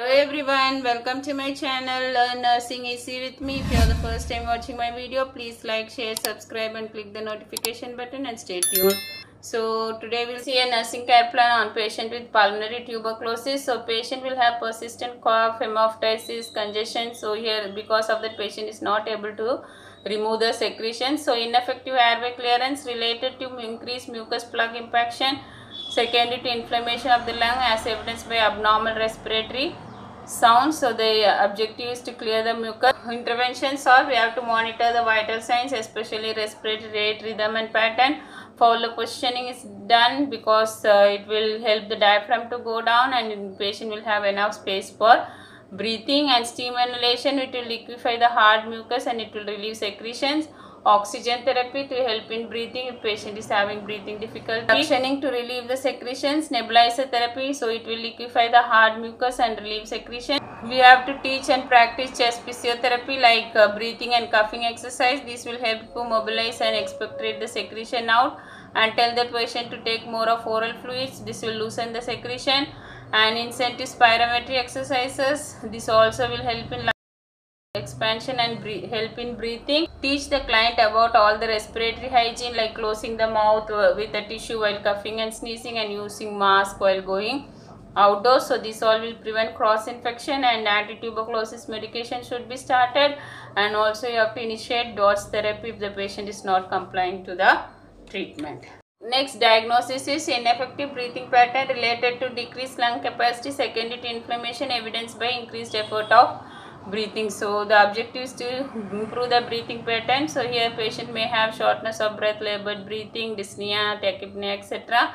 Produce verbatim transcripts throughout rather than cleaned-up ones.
Hello everyone, welcome to my channel Learn Nursing Easy with me. If you are the first time watching my video, please like, share, subscribe and click the notification button and stay tuned. So today we'll see a nursing care plan on patient with pulmonary tuberculosis. So patient will have persistent cough, hemoptysis, congestion. So here because of that patient is not able to remove the secretion. So ineffective airway clearance related to increased mucus plug impaction. Secondary to inflammation of the lung as evidenced by abnormal respiratory sounds. So the objective is to clear the mucus. Interventions are we have to monitor the vital signs, especially respiratory rate, rhythm and pattern. Fowler positioning is done because uh, it will help the diaphragm to go down and the patient will have enough space for breathing. And steam inhalation, it will liquefy the hard mucus and it will relieve secretions. Oxygen therapy to help in breathing if patient is having breathing difficulty. Suctioning to relieve the secretions. Nebulizer therapy, so it will liquefy the hard mucus and relieve secretion. We have to teach and practice chest physiotherapy like uh, breathing and coughing exercise. This will help to mobilize and expectorate the secretion out, and tell the patient to take more of oral fluids. This will loosen the secretion. And incentive spirometry exercises. This also will help in expansion and help in breathing. Teach the client about all the respiratory hygiene like closing the mouth with a tissue while coughing and sneezing and using mask while going outdoors. So this all will prevent cross infection, and anti-tuberculosis medication should be started. And also you have to initiate dose therapy if the patient is not complying to the treatment. Next diagnosis is ineffective breathing pattern related to decreased lung capacity secondary to inflammation evidenced by increased effort of breathing. So the objective is to improve the breathing pattern. So here patient may have shortness of breath, labored breathing, dyspnea, tachypnea, et cetera.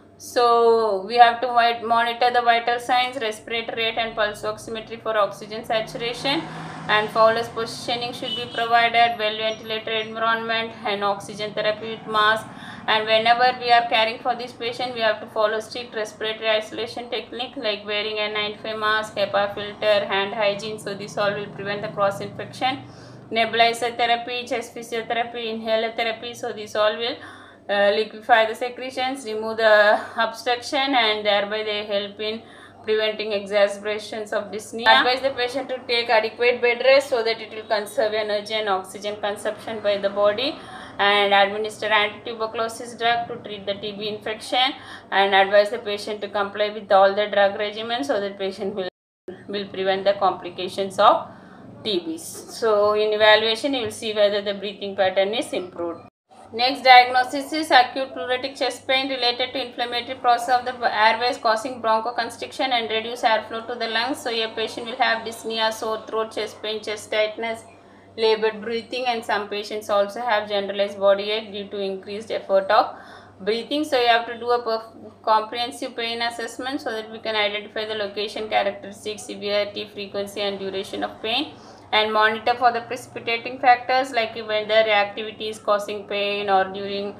So we have to monitor the vital signs, respiratory rate and pulse oximetry for oxygen saturation. And Fowler's positioning should be provided, well ventilated environment and oxygen therapy with mask. And whenever we are caring for this patient, we have to follow strict respiratory isolation technique like wearing a N ninety-five mask, HEPA filter, hand hygiene. So this all will prevent the cross infection. Nebulizer therapy, chest physiotherapy, inhaler therapy. So this all will uh, liquefy the secretions, remove the obstruction, and thereby they help in preventing exacerbations of dyspnea. Advise the patient to take adequate bed rest so that it will conserve energy and oxygen consumption by the body. And administer anti-tuberculosis drug to treat the T B infection, and advise the patient to comply with all the drug regimen so that patient will, will prevent the complications of T Bs. So in evaluation you will see whether the breathing pattern is improved. Next diagnosis is acute pleuritic chest pain related to inflammatory process of the airways causing bronchoconstriction and reduced airflow to the lungs. So a patient will have dyspnea, sore throat, chest pain, chest tightness, labored breathing, and some patients also have generalized body ache due to increased effort of breathing. So you have to do a comprehensive pain assessment so that we can identify the location, characteristics, severity, frequency and duration of pain, and monitor for the precipitating factors like whether activity is causing pain or during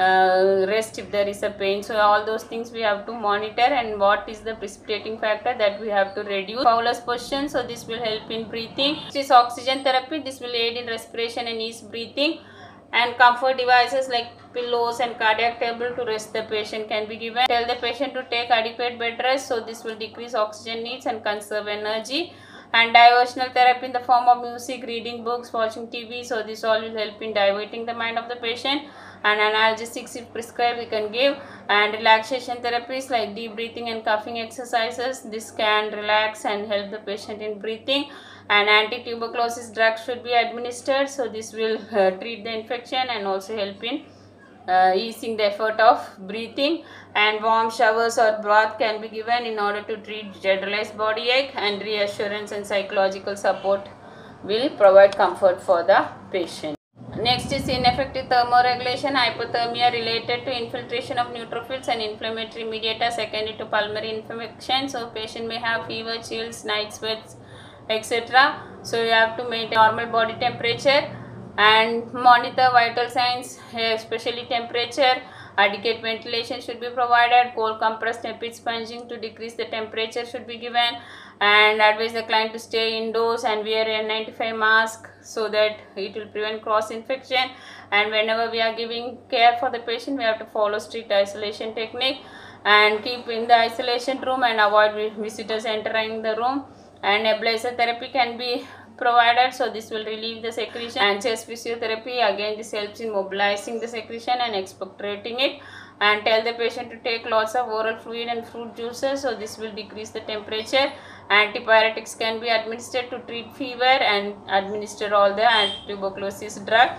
uh, rest if there is a pain. So all those things we have to monitor, and what is the precipitating factor that we have to reduce. Fowler's position, so this will help in breathing. This is oxygen therapy. This will aid in respiration and ease breathing. And comfort devices like pillows and cardiac table to rest the patient can be given. Tell the patient to take adequate bed rest, so this will decrease oxygen needs and conserve energy. And diversional therapy in the form of music, reading books, watching T V. So this all will help in diverting the mind of the patient. And analgesics if prescribed we can give. And relaxation therapies like deep breathing and coughing exercises. This can relax and help the patient in breathing. And anti-tuberculosis drugs should be administered. So this will uh, treat the infection and also help in uh, easing the effort of breathing. And warm showers or bath can be given in order to treat generalized body ache. And reassurance and psychological support will provide comfort for the patient. Next is ineffective thermoregulation, hypothermia related to infiltration of neutrophils and inflammatory mediators secondary to pulmonary infection. So patient may have fever, chills, night sweats, et cetera. So you have to maintain normal body temperature and monitor vital signs, especially temperature. Adequate ventilation should be provided. Cold compressed tepid sponging to decrease the temperature should be given. And advise the client to stay indoors and wear a N ninety-five mask so that it will prevent cross infection. And whenever we are giving care for the patient, we have to follow strict isolation technique. and keep in the isolation room and avoid visitors entering the room. And nebulizer therapy can be provided, so this will relieve the secretion. And chest physiotherapy, again this helps in mobilizing the secretion and expectorating it. And tell the patient to take lots of oral fluid and fruit juices, so this will decrease the temperature. Antipyretics can be administered to treat fever and administer all the anti-tuberculosis drug,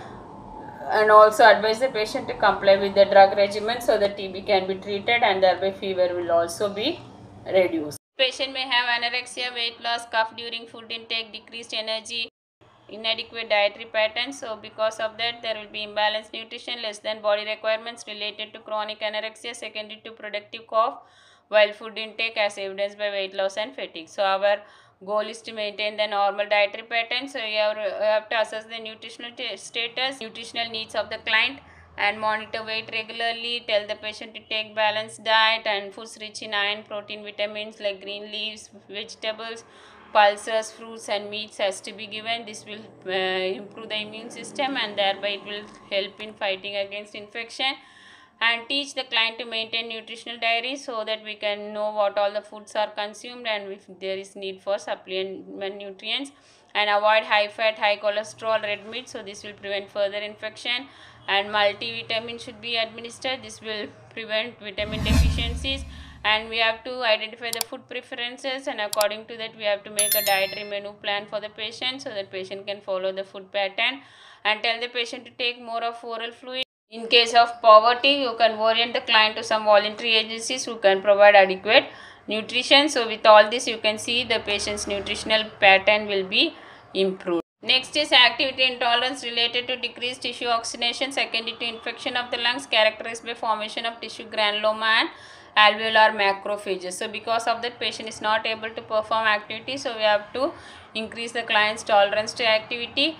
and also advise the patient to comply with the drug regimen so that T B can be treated and thereby fever will also be reduced. Patient may have anorexia, weight loss, cough during food intake, decreased energy, inadequate dietary patterns. So because of that there will be imbalanced nutrition, less than body requirements related to chronic anorexia secondary to productive cough while food intake as evidenced by weight loss and fatigue. So our goal is to maintain the normal dietary pattern. So you have, you have to assess the nutritional status, nutritional needs of the client, and monitor weight regularly. Tell the patient to take balanced diet and foods rich in iron, protein, vitamins like green leaves, vegetables, pulses, fruits and meats has to be given. This will uh, improve the immune system and thereby it will help in fighting against infection. And teach the client to maintain nutritional diaries so that we can know what all the foods are consumed and if there is need for supplement nutrients. And avoid high fat, high cholesterol, red meat, so this will prevent further infection. And multivitamin should be administered, this will prevent vitamin deficiencies. And we have to identify the food preferences, and according to that we have to make a dietary menu plan for the patient so that patient can follow the food pattern. And tell the patient to take more of oral fluid. In case of poverty, you can orient the client to some voluntary agencies who can provide adequate nutrition. So with all this you can see the patient's nutritional pattern will be improved. Next is activity intolerance related to decreased tissue oxygenation secondary to infection of the lungs, characterized by formation of tissue granuloma and alveolar macrophages. So because of that patient is not able to perform activity, so we have to increase the client's tolerance to activity.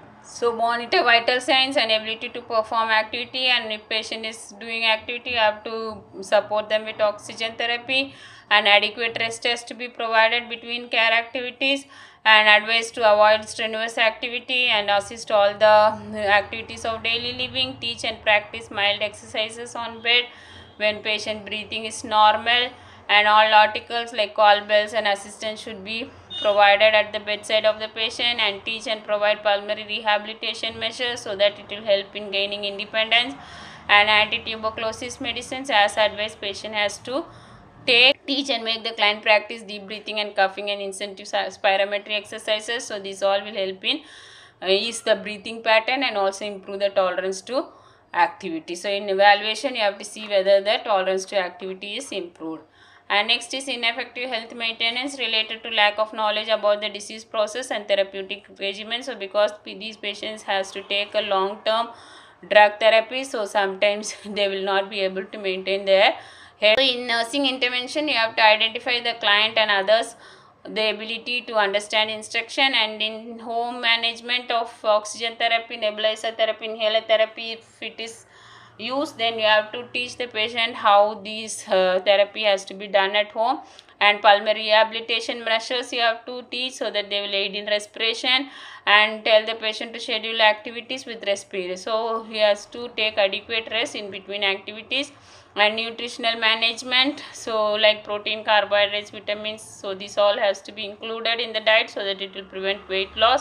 So monitor vital signs and ability to perform activity, and if patient is doing activity you have to support them with oxygen therapy. And adequate rest has to be provided between care activities, and advise to avoid strenuous activity and assist all the activities of daily living. Teach and practice mild exercises on bed when patient breathing is normal, and all articles like call bells and assistance should be provided at the bedside of the patient. And teach and provide pulmonary rehabilitation measures so that it will help in gaining independence. And anti-tuberculosis medicines as advised patient has to take. Teach and make the client practice deep breathing and coughing and incentive spirometry exercises. So these all will help in uh, ease the breathing pattern and also improve the tolerance to activity. So in evaluation you have to see whether the tolerance to activity is improved. And next is ineffective health maintenance related to lack of knowledge about the disease process and therapeutic regimen. So because these patients has to take a long term drug therapy, so sometimes they will not be able to maintain their health. So in nursing intervention you have to identify the client and others the ability to understand instruction. And in home management of oxygen therapy, nebulizer therapy, inhaler therapy, if it is used, then you have to teach the patient how these uh, therapy has to be done at home. And pulmonary rehabilitation measures you have to teach so that they will aid in respiration. And tell the patient to schedule activities with respiratory, so he has to take adequate rest in between activities. And nutritional management, so like protein, carbohydrates, vitamins, so this all has to be included in the diet so that it will prevent weight loss.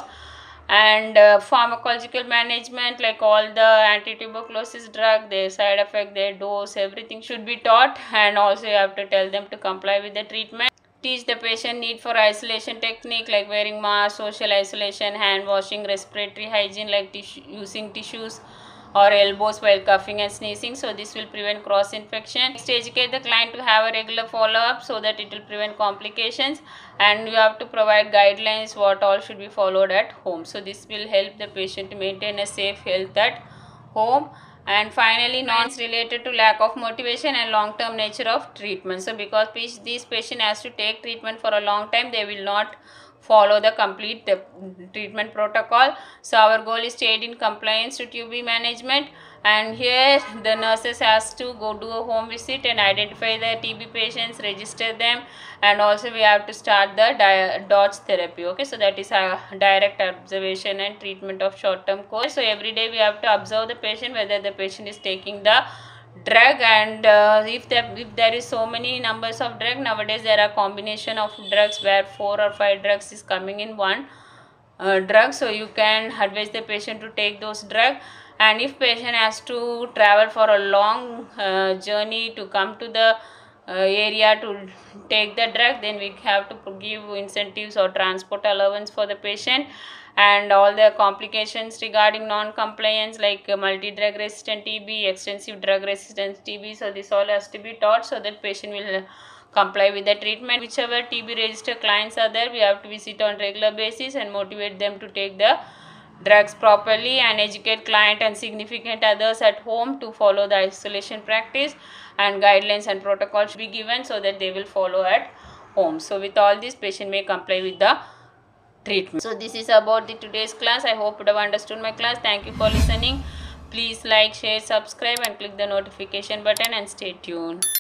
And uh, pharmacological management, like all the anti-tuberculosis drug, their side effect, their dose, everything should be taught. And also you have to tell them to comply with the treatment. Teach the patient need for isolation technique like wearing mask, social isolation, hand washing, respiratory hygiene like tissue, using tissues or elbows while coughing and sneezing, so this will prevent cross infection. Next, educate the client to have a regular follow up so that it will prevent complications. And you have to provide guidelines what all should be followed at home, so this will help the patient to maintain a safe health at home. And finally, nonsense related to lack of motivation and long term nature of treatment. So because these patient has to take treatment for a long time, they will not follow the complete the treatment protocol. So our goal is to aid in compliance to T B management. And here the nurses has to go do a home visit and identify the T B patients, register them, and also we have to start the D O T S therapy. Okay, so that is a direct observation and treatment of short term course. So every day we have to observe the patient whether the patient is taking the drug, and uh, if there if there is so many numbers of drug, nowadays there are combination of drugs where four or five drugs is coming in one uh, drug, so you can advise the patient to take those drug. And if patient has to travel for a long uh, journey to come to the uh, area to take the drug, then we have to give incentives or transport allowance for the patient. And all the complications regarding non-compliance like uh, multi-drug resistant T B, extensive drug resistance T B, so this all has to be taught so that patient will uh, comply with the treatment. Whichever T B registered clients are there, we have to visit on regular basis and motivate them to take the drugs properly, and educate client and significant others at home to follow the isolation practice, and guidelines and protocols should be given so that they will follow at home. So with all this, patient may comply with the treatment. So this is about the today's class. I hope you have understood my class. Thank you for listening. Please like, share, subscribe and click the notification button and stay tuned.